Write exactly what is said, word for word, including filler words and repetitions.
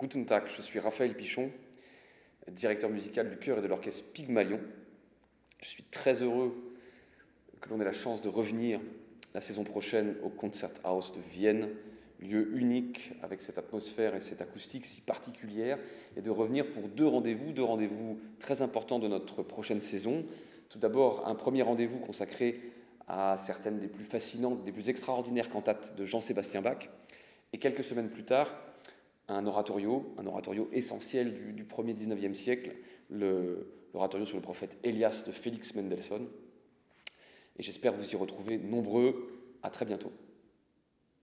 Guten Tag, je suis Raphaël Pichon, directeur musical du chœur et de l'orchestre Pygmalion. Je suis très heureux que l'on ait la chance de revenir la saison prochaine au Konzerthaus de Vienne, lieu unique avec cette atmosphère et cette acoustique si particulière, et de revenir pour deux rendez-vous, deux rendez-vous très importants de notre prochaine saison. Tout d'abord, un premier rendez-vous consacré à certaines des plus fascinantes, des plus extraordinaires cantates de Jean-Sébastien Bach, et quelques semaines plus tard, un oratorio, un oratorio essentiel du, du premier dix-neuvième siècle, le, l'oratorio sur le prophète Elias de Félix Mendelssohn. Et j'espère vous y retrouver nombreux. À très bientôt.